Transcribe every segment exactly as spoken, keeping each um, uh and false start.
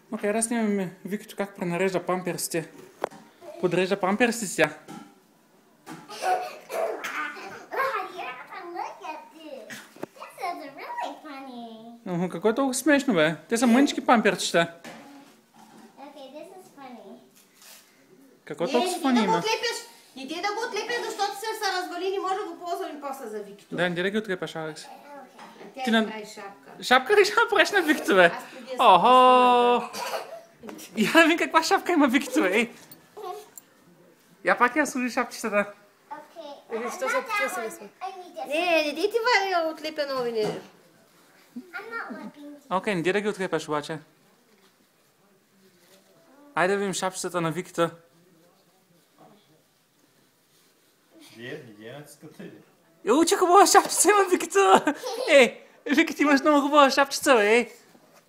Окей, да снимаме Викито как пренарежда памперсите. Подрежда памперсите сега. Охо, какво е толкова смешно, бе? Те са мънички памперчета. Какво толкова фани има? Не ти да го отлепиш, защото се се развали, не може да го ползваме после за Викито. Да, не да ги отлепаш, Алекс. Тя Ти на... на... прави шапка. Шапка ли ще направиш на Викито, бе? Аз преди да Охо! Я да видим каква шапка има Викито, бе. Я пак я служи шапчетата. Или що са почесали сме? Не, не ди ти вари отлепя новини. Окей, не да ги отлепаш обаче. Айде да видим шапчетата на Викито. Где? Где она скотали? Е, учи хубава шапчица има Викито. Ей, Вики, ти имаш много хубава шапчица, бе. Ей.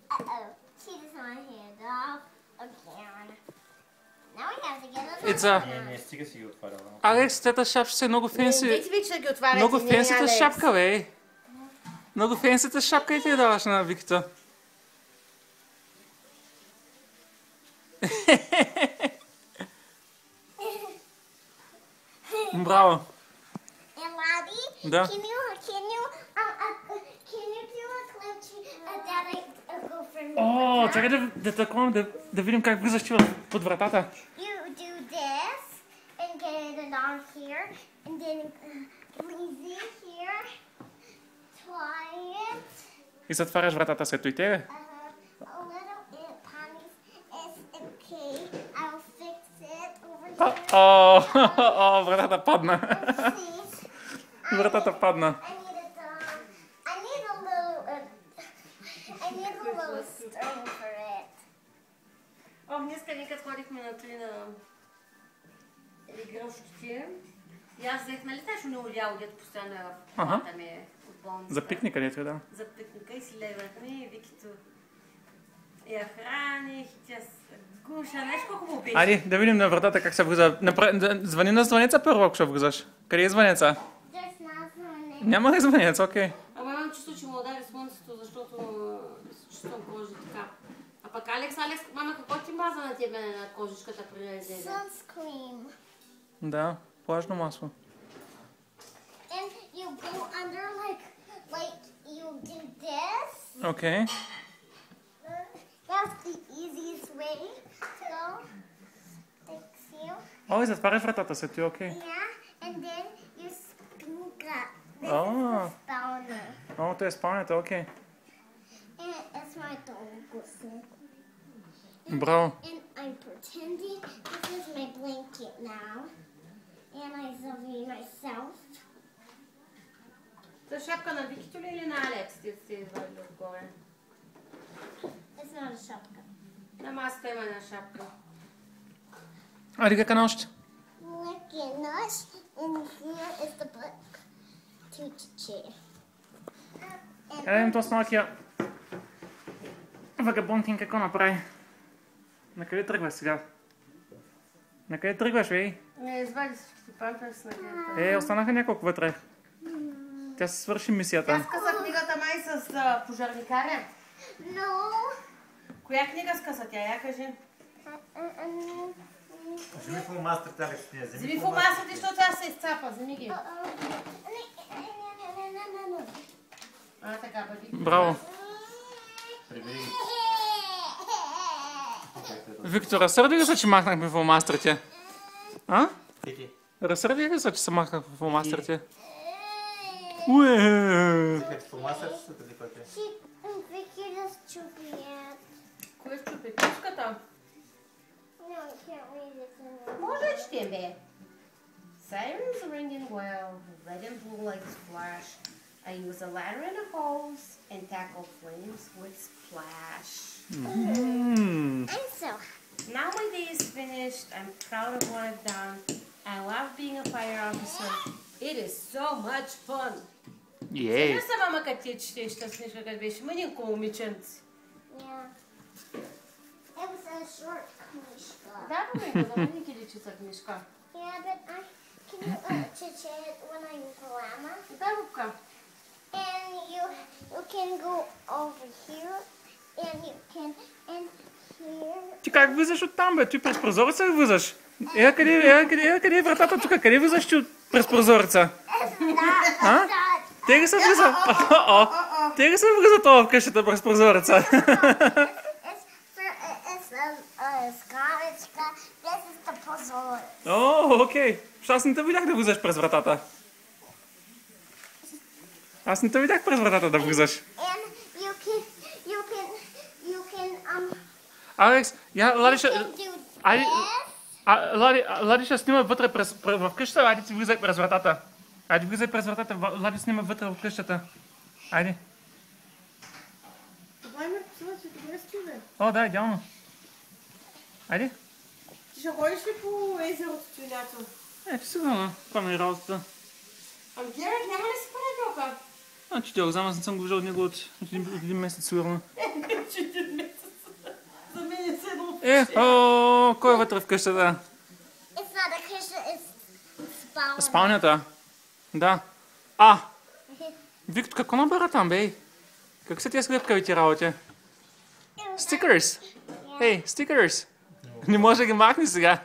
Ица. Не, не, стига си ги отваряла. Алекс, тата шапчица е много Не, фенси. не ти вече да ги отваряте. Много не, фенсита Алекс. шапка, бе. Много фенсита шапка и ти я даваш на Викито. Браво. Да. Can you, can you, um, uh, can you do a clip to, uh, that I uh, go from О, чакай да, да, такова, да, да видим как влизаш ти в- под вратата. You do this and get it on here, and then uh, easy here, try it. И затваряш вратата след той тебе. Uh, a little bit, Pommies. It's okay. I'll fix it over here. О, о, вратата падна. Please. Вратата падна. I need it, um, I need a little, uh, I need a little string for it. О, днеска ние като ходихме на три на игрушките. И аз взех, нали те, ще не улял, дето постоянно е в колата ми от болницата. За пикника ли е, да? За пикника и си легнахме и Викито я храних, и тя с гуша, знаеш колко му беше? Айде, да видим на вратата как се влиза. Напра- да- Звъни на звънеца първо, ако ще влизаш. Къде е звънеца? There's nothing. Няма ли звънец, окей. Ама имам чувство, че му удари слънцето, защото а, се чувствам кожа така. А пък Алекс, Алекс, мама, какво ти маза на тебе на кожичката преди да излезе? Sunscreen. Да, плажно масло. And you go under like, like you do this. Окей. That's the easiest way to go. Thanks you. О, и затваряш вратата след той, окей. Yeah, and then you spin that. This Oh. is the spawner. О, то е спалнята, окей. And it's my dog. Браво. And I'm pretending this is my blanket now. And I zombie myself. За шапка на Викито ли или на Алекс ти сте извадили отгоре? It's not a shotgun. На маска има една шапка. Айде, как е още? Look at us. And here is the book. Teach chair. Айде, видим то с малкия вагабонтин какво направи. Накъде тръгваш сега? Накъде тръгваш, бе? Не, извади всичките памперс на където. Е, останаха няколко вътре. Тя се свърши мисията. Тя скъса книгата май с а, пожарникаря. No. Коя книга скъса тя? Я кажи. Вземи фулмастър, Алекс, не, вземи Вземи фулмастрите, защото тя се изцапа. Вземи ги. А, така, бъди. Браво. Прибери ги. Виктор, разсърди ли се, че махнахме фулмастрите? А? Пити. Разсърди ли се, че се махнахме фулмастрите? Уе! Като фулмастър ще се преди пътя. Vicky just chewing it. Кой щупи? Пуската? No, I can't read it. Може да четем, бе. Sirens ringing well, red and blue like flash. I use a ladder and a hose and tackle flames with splash. Ммм. I'm so Now my day is finished. I'm proud of what I've done. I love being a fire officer. It is so much fun. Ей! Не са мама като ти четеш тази книжка, като беше мънинко момиченце. yeah. It was a short kniška. Да, помня, за мънинки личи са книжка. Yeah, but I can you uh, teach it when I'm grandma? Да, Рубка. And you you can go over here, and you can and here Ти как влизаш оттам, бе? Ти през прозореца ли влизаш? Е, къде, е, къде, е, къде е вратата тук? Къде влизаш ти от- през прозореца? А? Те ли са влиза? О, те ли са влиза това в къщата през прозореца? It's for it's a, a scarletка. This is the puzzle. О, окей. Защото аз не те видях да влизаш през вратата. Аз не те видях през вратата да влизаш. And you can you can you can um Алекс, я, Лади ще... can do Айде, this. а, Лади, а, Лади ще снима вътре през, през, в къщата, айде ти влизай през вратата. Айде влизай през вратата, Ва- Лади снима вътре в къщата. Айде. Това има слънце, добре спи, бе. О, да, идеално. Айде. Ти ще ходиш ли по езерото, Тюнято? Е, сигурно. Това ми е работата. А Герат няма ли си понеделка? А, че ти го знам, аз не съм го виждал от него от, от, един, от един месец, сигурно. Че един месец. За мен е седно. Е, о, кой е вътре в къщата? It's not a kitchen. It's spawn. Спалнята. Да. А! Викто, какво набера там, бей? Как са тия скрепкавите работи? Стикърс! Ей, стикърс! Не може да ги махне сега.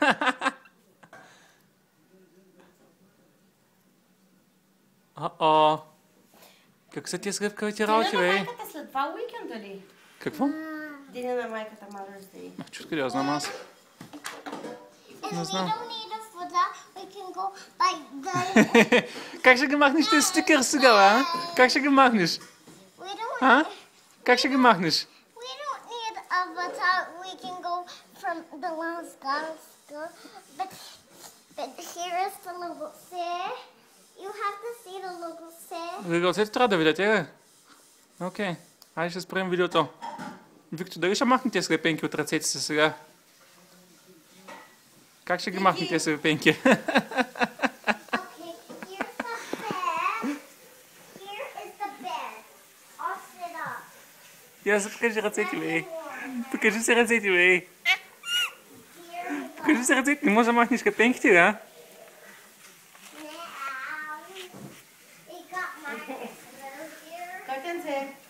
О-о. Как са тия скрепкавите работи, Деня на бей? майката след два уикенда ли? Какво? Деня на майката Mother's Day. Чутка ли, я знам аз. And No, we it's not. don't need a footer. We can go by the. Как ще ги махнеш тези стикърс сега, бе, а? Как ще ги махнеш? We don't. А? Как ще ги махнеш? We don't need a footer. We can go from the last school. But but here is the little stair. You have to see the little stair. Регълцето трябва да видите, бе. Окей. Айде ще спрем видеото. Викто, дали ще махне тези слепенки от ръцете си сега? Как ще ги махне тези слепенки? Okay, here's the bed. Here is the bed. All set up. Я се покажи ръцете, бе. Покажи се ръцете, бе. Here Покажи се ръцете. Не може да махнеш капенките, да? now. We got my little here. Катенце.